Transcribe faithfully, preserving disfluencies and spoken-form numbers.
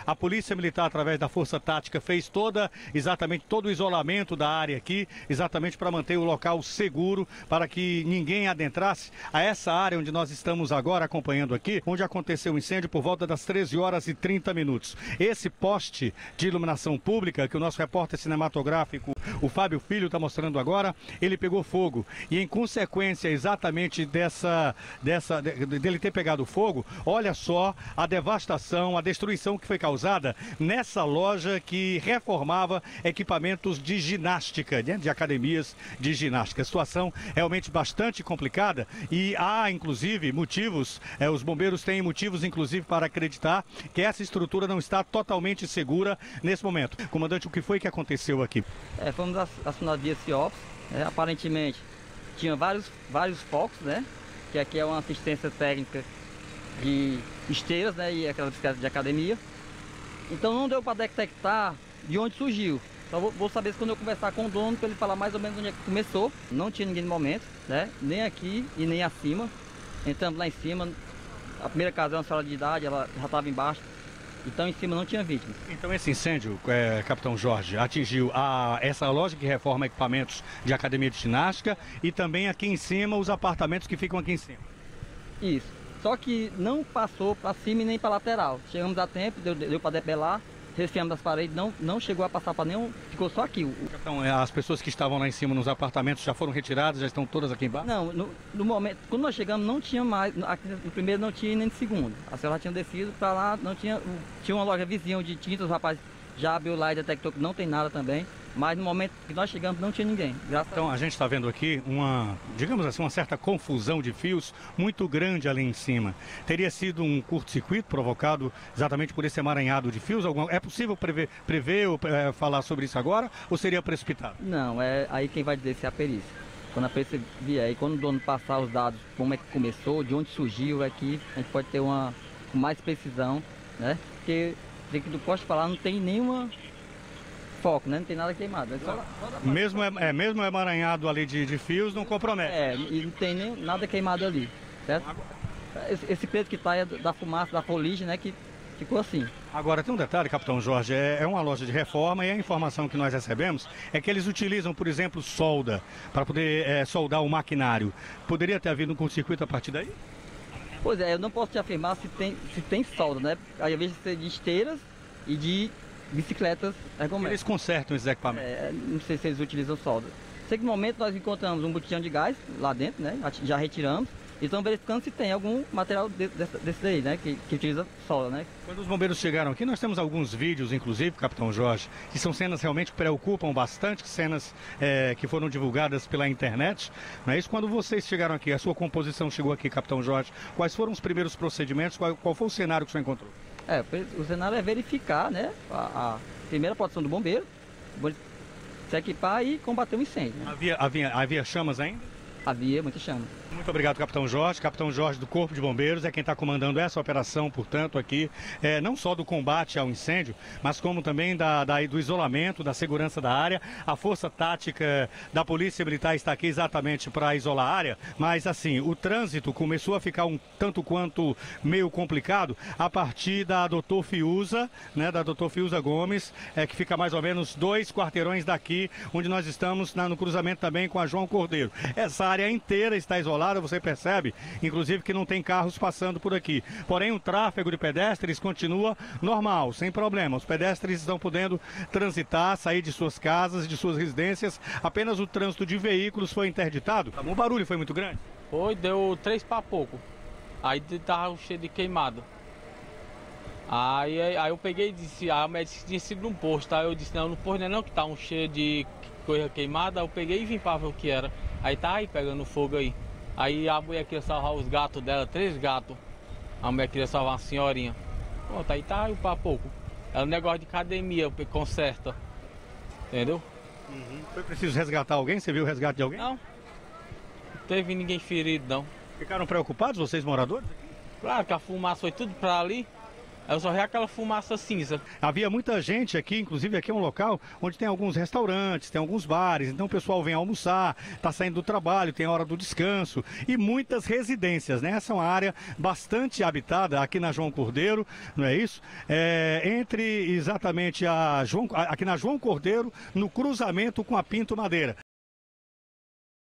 A Polícia Militar, através da Força Tática, fez toda, exatamente todo o isolamento da área aqui, exatamente para manter o local seguro, para que ninguém adentrasse a essa área onde nós estamos agora acompanhando aqui, onde aconteceu o incêndio por volta das treze horas e trinta minutos. Esse poste de iluminação pública, que o nosso repórter cinematográfico, o Fábio Filho, está mostrando agora, ele pegou fogo. E em consequência exatamente dessa, dessa, dele ter pegado fogo, olha só a devastação, a destruição que foi causada nessa loja que reformava equipamentos de ginástica, né, de academias de ginástica. A situação realmente bastante complicada e há inclusive motivos, é, os bombeiros têm motivos inclusive para acreditar que essa estrutura não está totalmente segura nesse momento. Comandante, o que foi que aconteceu aqui? É, fomos acionados via CIOPS, é, aparentemente tinha vários, vários focos, né? Que aqui é uma assistência técnica de esteiras, né? E aquelas bicicletas de academia. Então não deu para detectar de onde surgiu. Só vou, vou saber se quando eu conversar com o dono, para ele falar mais ou menos onde é que começou. Não tinha ninguém no momento, né? Nem aqui e nem acima. Entramos lá em cima. A primeira casa é uma senhora de idade, ela já estava embaixo. Então em cima não tinha vítimas. Então esse incêndio, é, Capitão Jorge, atingiu a, essa loja que reforma equipamentos de academia de ginástica e também aqui em cima os apartamentos que ficam aqui em cima. Isso. Só que não passou para cima e nem para lateral. Chegamos a tempo, deu, deu para debelar, resfriamos as paredes, não, não chegou a passar para nenhum, ficou só aqui. Então as pessoas que estavam lá em cima nos apartamentos já foram retiradas, já estão todas aqui embaixo? Não, no, no momento, quando nós chegamos não tinha mais, aqui no primeiro não tinha nem no segundo. A senhora tinha descido para lá, não tinha, tinha uma loja vizinha de tintas, o rapaz já abriu lá e detectou que não tem nada também. Mas no momento que nós chegamos não tinha ninguém. Então a gente está vendo aqui uma, digamos assim, uma certa confusão de fios muito grande ali em cima. Teria sido um curto-circuito provocado exatamente por esse emaranhado de fios? É possível prever, prever ou é, falar sobre isso agora ou seria precipitado? Não, é aí quem vai dizer se é a perícia. Quando a perícia vier e quando o dono passar os dados, como é que começou, de onde surgiu, aqui a gente pode ter uma com mais precisão, né? Porque daqui do poste para lá não tem nenhuma foco, né? Não tem nada queimado. É só, só mesmo, é, é, mesmo emaranhado ali de, de fios, não compromete. É, e não tem nem nada queimado ali, certo? Esse, esse preto que está é da fumaça, da foligem, né? Que ficou assim. Agora tem um detalhe, Capitão Jorge, é, é uma loja de reforma e a informação que nós recebemos é que eles utilizam, por exemplo, solda para poder é, soldar o maquinário. Poderia ter havido um curto-circuito a partir daí? Pois é, eu não posso te afirmar se tem, se tem solda, né? Aí eu vejo ser de esteiras e de bicicletas ergométricas. Eles consertam esses equipamentos? É, não sei se eles utilizam solda. Sei que no momento nós encontramos um botijão de gás lá dentro, né? Já retiramos. E estamos verificando se tem algum material de, desse, desse daí, né? Que, que utiliza solda, né? Quando os bombeiros chegaram aqui, nós temos alguns vídeos, inclusive, Capitão Jorge, que são cenas realmente que preocupam bastante, cenas é, que foram divulgadas pela internet. Não é isso? Quando vocês chegaram aqui, a sua composição chegou aqui, Capitão Jorge, quais foram os primeiros procedimentos? Qual, qual foi o cenário que o senhor encontrou? É, o cenário é verificar, né? A, a primeira produção do bombeiro, se equipar e combater o incêndio. Né? Havia, havia, havia chamas ainda? Havia muita chama. Muito obrigado, Capitão Jorge. Capitão Jorge do Corpo de Bombeiros é quem está comandando essa operação, portanto, aqui, é, não só do combate ao incêndio, mas como também da, da, do isolamento, da segurança da área. A Força Tática da Polícia Militar está aqui exatamente para isolar a área, mas assim, o trânsito começou a ficar um tanto quanto meio complicado a partir da doutor Fiuza, né, da doutor Fiuza Gomes, é, que fica mais ou menos dois quarteirões daqui, onde nós estamos na, no cruzamento também com a João Cordeiro. Essa área inteira está isolada, você percebe, inclusive que não tem carros passando por aqui. Porém, o tráfego de pedestres continua normal, sem problema. Os pedestres estão podendo transitar, sair de suas casas, de suas residências. Apenas o trânsito de veículos foi interditado. O barulho foi muito grande? Foi, deu três para pouco. Aí estava cheio de queimado. Aí, aí eu peguei e disse, a médica tinha sido num posto. Aí eu disse, não, no posto não é não, que tá um cheio de coisa queimada. Aí eu peguei e vim para ver o que era. Aí tá aí pegando fogo aí. Aí a mulher queria salvar os gatos dela, três gatos. A mulher queria salvar uma senhorinha. Pronto, aí tá aí para pouco. É um negócio de academia, conserta. Entendeu? Uhum. Foi preciso resgatar alguém? Você viu o resgate de alguém? Não. Não teve ninguém ferido, não. Ficaram preocupados, vocês moradores? Claro que a fumaça foi tudo para ali. Eu só vi aquela fumaça cinza. Havia muita gente aqui, inclusive aqui é um local onde tem alguns restaurantes, tem alguns bares, então o pessoal vem almoçar, está saindo do trabalho, tem a hora do descanso e muitas residências, né? Essa é uma área bastante habitada aqui na João Cordeiro, não é isso? É, entre exatamente a João, aqui na João Cordeiro, no cruzamento com a Pinto Madeira.